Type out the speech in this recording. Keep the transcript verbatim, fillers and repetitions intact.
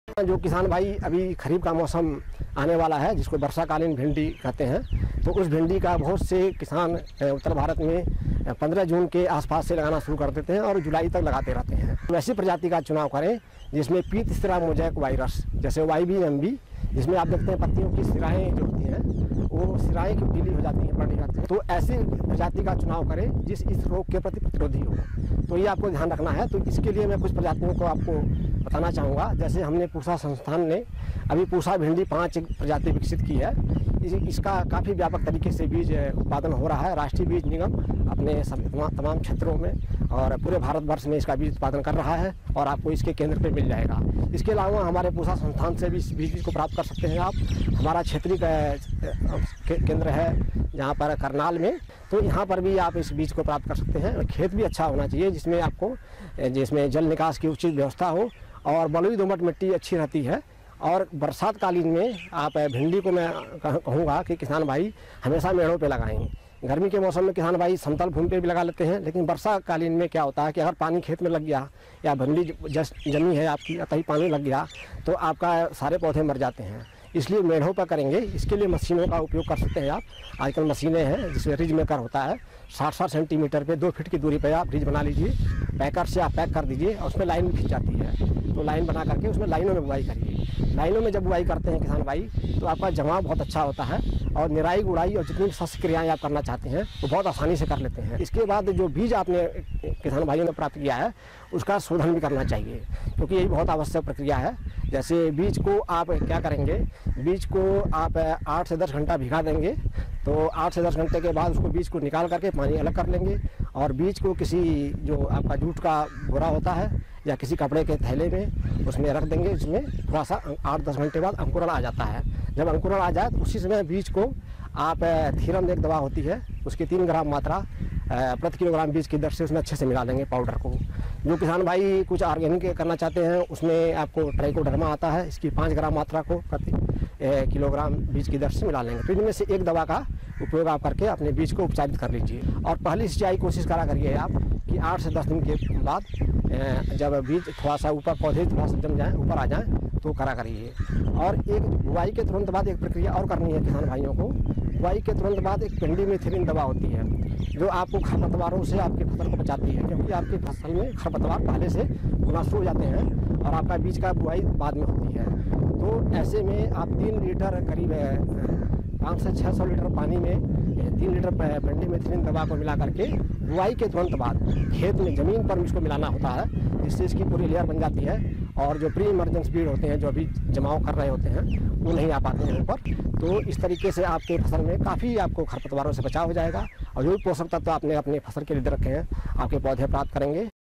जो किसान भाई अभी खरीफ का मौसम आने वाला है, जिसको वर्षाकालीन भिंडी कहते हैं, तो उस भिंडी का बहुत से किसान उत्तर भारत में पंद्रह जून के आसपास से लगाना शुरू कर देते हैं और जुलाई तक लगाते रहते हैं। तो ऐसी प्रजाति का चुनाव करें जिसमें पीत सिरा मोजैक वायरस जैसे वाई बी एम बी, जिसमें आप देखते हैं पत्तियों की सिराएँ जो होती हैं वो सिराएँ की पीली हो जाती हैं, बढ़ जाती हैं। तो ऐसी प्रजाति का चुनाव करें जिस इस रोग के प्रति प्रतिरोधी हो। तो ये आपको ध्यान रखना है। तो इसके लिए मैं कुछ प्रजातियों को आपको बताना चाहूँगा। जैसे हमने पूसा संस्थान ने अभी पूसा भिंडी पाँच प्रजाति विकसित की है। इस, इसका काफ़ी व्यापक तरीके से बीज उत्पादन हो रहा है। राष्ट्रीय बीज निगम अपने तमाम क्षेत्रों में और पूरे भारतवर्ष में इसका बीज उत्पादन कर रहा है और आपको इसके केंद्र पे मिल जाएगा। इसके अलावा हमारे पूसा संस्थान से भी इस बीज को प्राप्त कर सकते हैं आप। हमारा क्षेत्रीय केंद्र है जहाँ पर करनाल में, तो यहाँ पर भी आप इस बीज को प्राप्त कर सकते हैं। खेत भी अच्छा होना चाहिए जिसमें आपको जिसमें जल निकास की उचित व्यवस्था हो और बलुई दोमट मिट्टी अच्छी रहती है। और बरसात कालीन में आप भिंडी को मैं कहूँगा कि किसान भाई हमेशा मेड़ों पे लगाएं। गर्मी के मौसम में किसान भाई समतल भूमि पे भी लगा लेते हैं, लेकिन वर्षा कालीन में क्या होता है कि अगर पानी खेत में लग गया या भिंडी जस्ट जमी है आपकी, अतः पानी लग गया तो आपका सारे पौधे मर जाते हैं। इसलिए मेढ़ों पर करेंगे। इसके लिए मशीनों का उपयोग कर सकते हैं आप। आजकल मशीनें हैं जिसमें रिज मेकर होता है, साठ साठ सेंटीमीटर पे दो फीट की दूरी पे आप रिज बना लीजिए, पैकर से आप पैक कर दीजिए और उसमें लाइन भी खिंच जाती है। तो लाइन बना करके उसमें लाइनों में बुआई करिए। लाइनों में जब बुआई करते हैं किसान भाई तो आपका जमाव बहुत अच्छा होता है और निराई गुड़ाई और जितनी शस्त्र क्रियाएँ आप करना चाहते हैं वो बहुत आसानी से कर लेते हैं। इसके बाद जो बीज आपने किसान भाइयों ने प्राप्त किया है उसका शोधन भी करना चाहिए, क्योंकि यही बहुत आवश्यक प्रक्रिया है। जैसे बीज को आप क्या करेंगे, बीज को आप आठ से दस घंटा भिगा देंगे, तो आठ से दस घंटे के बाद उसको बीज को निकाल करके पानी अलग कर लेंगे और बीज को किसी जो आपका जूट का बोरा होता है या किसी कपड़े के थैले में उसमें रख देंगे। इसमें थोड़ा सा आठ दस घंटे बाद अंकुरण आ जाता है। जब अंकुरण आ जाए तो उसी समय बीज को आप थीरम एक दवा होती है उसकी तीन ग्राम मात्रा प्रति किलोग्राम बीज की दर से उसमें अच्छे से मिला देंगे पाउडर को। जो किसान भाई कुछ ऑर्गेनिक करना चाहते हैं उसमें आपको ट्राइकोडर्मा आता है, इसकी पाँच ग्राम मात्रा को प्रति किलोग्राम बीज की दर से मिला लेंगे। तो इनमें से एक दवा का उपयोग आप करके अपने बीज को उपचारित कर लीजिए और पहली सिंचाई कोशिश करा करिए आप कि आठ से दस दिन के बाद जब बीज थोड़ा सा ऊपर पौधे थोड़ा सा जम जाए ऊपर आ जाए तो करा करिए। और एक बुआई के तुरंत बाद एक प्रक्रिया और करनी है किसान भाइयों को। बुआई के तुरंत बाद एक पेंडीमेथिलिन दवा होती है जो आपको खरपतवारों से आपकी फसल को बचाती है, क्योंकि आपकी फसल में खरपतवार पहले से होना शुरू हो जाते हैं और आपका बीज का बुआई बाद में होती है। तो ऐसे में आप तीन लीटर करीब पाँच से छः सौ लीटर पानी में तीन लीटर पेंडीमेथिलिन दवा को मिला करके बुआई के तुरंत बाद खेत में ज़मीन पर इसको मिलाना होता है, जिससे इसकी पूरी लेयर बन जाती है और जो प्री इमरजेंस बीड होते हैं जो अभी जमाव कर रहे होते हैं वो नहीं आ पाते हैं ऊपर। तो इस तरीके से आपके फसल में काफ़ी आपको खरपतवारों से बचाव हो जाएगा और जो भी पोषक तत्व आपने अपने फसल के लिए रखे हैं आपके पौधे प्राप्त करेंगे।